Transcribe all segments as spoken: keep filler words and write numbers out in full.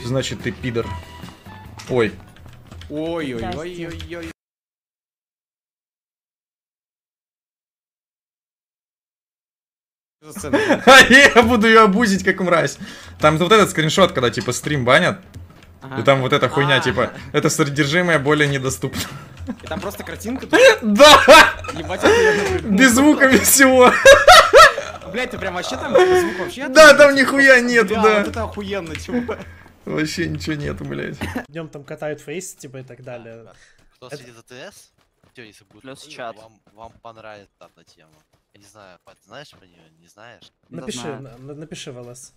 Значит, ты пидор. Ой. Ой-ой-ой-ой-ой. Я буду ее обузить как мразь. Там вот этот скриншот, когда типа стрим банят. Ага. И там вот эта хуйня, а-а-а. Типа, это содержимое более недоступно. И там просто картинка. Да! Без звука, без всего. Блять, ты прям вообще там звук вообще? Да, там нихуя нету, да. Вот это охуенно, чего? Вообще ничего нету, блять. Днем там катают фейс, типа и так далее. Кто следит за ТС? Если будет плюс чат. Вам, вам понравится эта тема. Я не знаю, Пат, знаешь про нее? Не знаешь? Напиши, на, напиши в ЛС.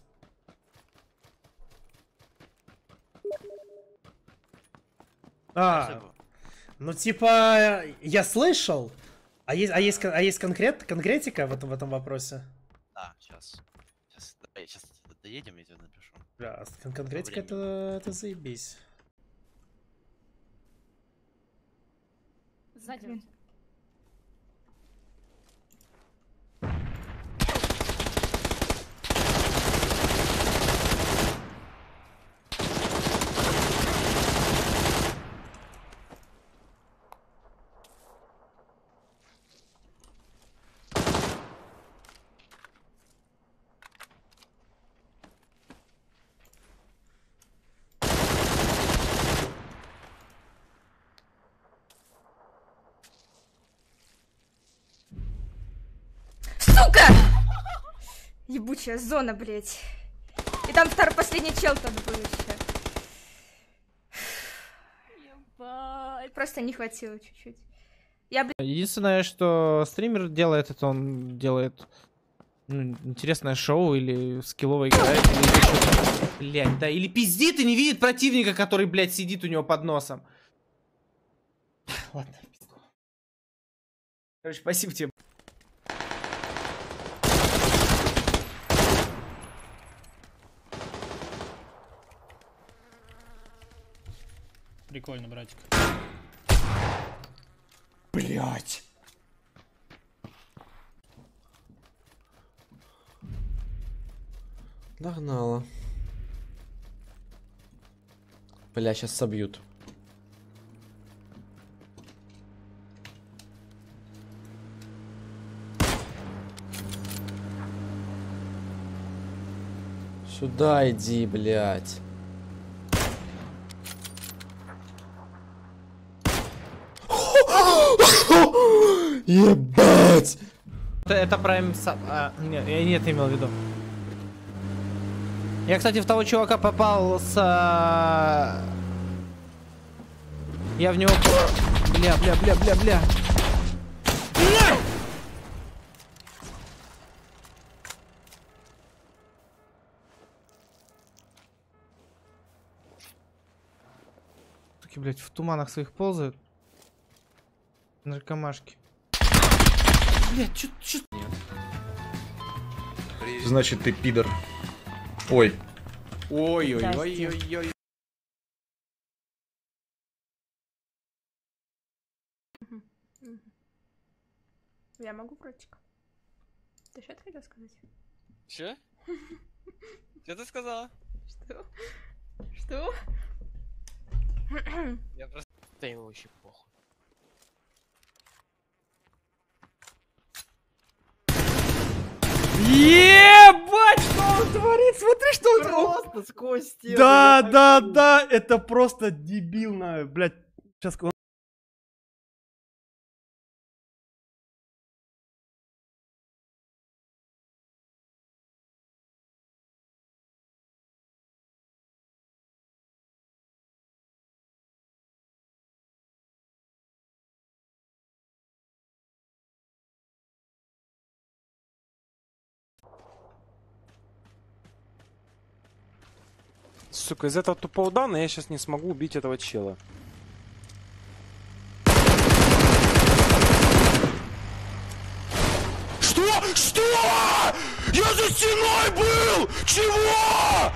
А, ну типа, я слышал, а есть, а есть, а есть конкрет, конкретика в этом, в этом вопросе? Да, сейчас. Сейчас, давай, сейчас доедем, я тебе напишу. Да, кон конкретика это, это заебись. Сзади. Сука! Ебучая зона, блять. И там второй последний чел тот был еще. Ебать. Просто не хватило чуть-чуть. Я, блядь... Единственное, что стример делает, это он делает ну, интересное шоу или скиллово играет, или что-то. Блять, да, или пиздит и не видит противника, который, блядь, сидит у него под носом. Ладно, пизду. Короче, спасибо тебе. Прикольно, братик. Блять. Догнала. Бля, сейчас собьют. Сюда иди, блядь. Ебать! Это, это Prime Sub. А, нет, я нет, имел в виду. Я, кстати, в того чувака попал с... А... Я в него... Бля, бля, бля, бля, бля. Бля! Таки, блядь, в туманах своих ползают. Наркомашки. Блядь, чё, чё... Нет. Значит, ты пидор. Ой. Ой-ой-ой-ой-ой. Я могу, братик? Ты что хотел сказать? Че? Что ты сказала? Что? Что? Я просто... Да ему вообще похуй. Ебать, что он творит? Смотри, что он творит. Просто сквозь стену. Да, да, да, это просто дебильно, блядь. Сейчас... Сука, из этого тупого дана я сейчас не смогу убить этого чела. Что? Что? Я за стеной был! Чего?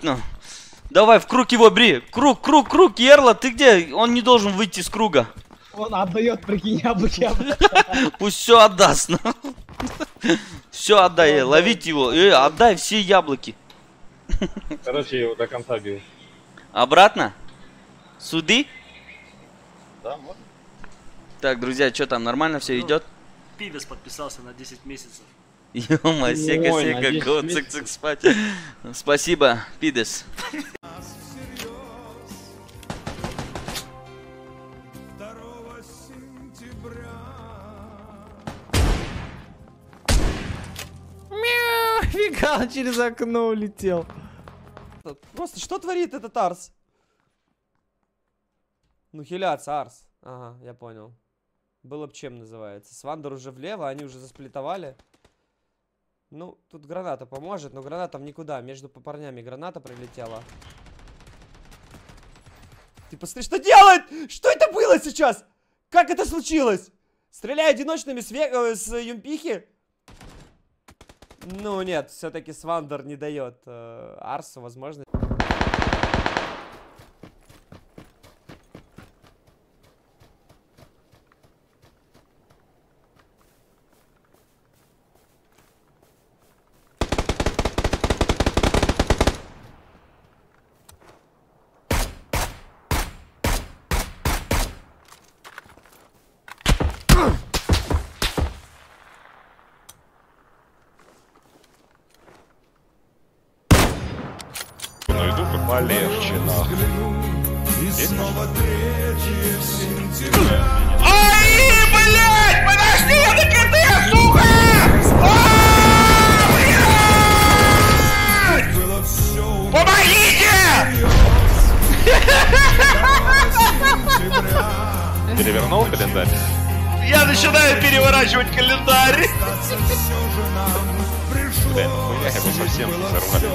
Давай, в круг его бри. Круг, круг, круг, Ерла, ты где? Он не должен выйти из круга. Он отдает, прикинь, яблоки. Пусть все отдаст. Все отдай, ловите его. Э, отдай все яблоки. Короче, я его до конца бил. Обратно? Суды? Да, можно. Так, друзья, что там, нормально все идет? Пидес подписался на десять месяцев. Ё-мо, сека-сека, го, цик-цик спать. Спасибо, Пидес. Фига, он через окно улетел. Просто что творит этот Арс? Ну, хиляться, Арс. Ага, я понял. Было б чем называется. Свандер уже влево, они уже засплитовали. Ну, тут граната поможет, но граната никуда. Между парнями граната прилетела. Ты посмотри, что делает! Что это было сейчас? Как это случилось? Стреляя одиночными с, ве... э, с юмпихи? Ну нет, все-таки Свандер не дает э, Арсу возможность. Ну иду как полегче, нахуй. Ай, блядь! Подожди, я на КТ, сука! Блядь! Помогите! Перевернул календарь? Я начинаю переворачивать календарь. Бля, нахуя его совсем взорвали.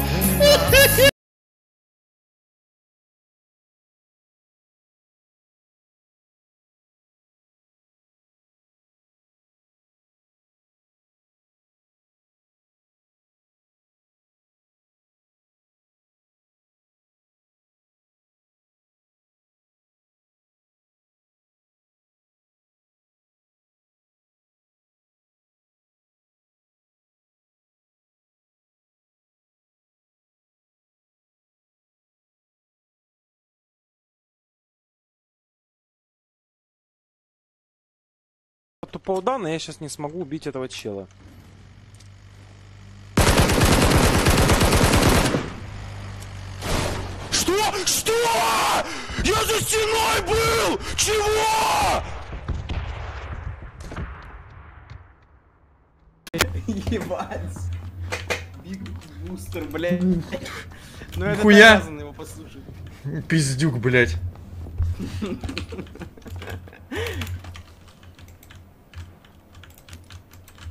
Тупоудан, и я сейчас не смогу убить этого чела. Что? Что? Я за стеной был! Чего? Ебать. Биг бустер, блядь. Ну это Хуя. обязан его послушать. Пиздюк, блядь.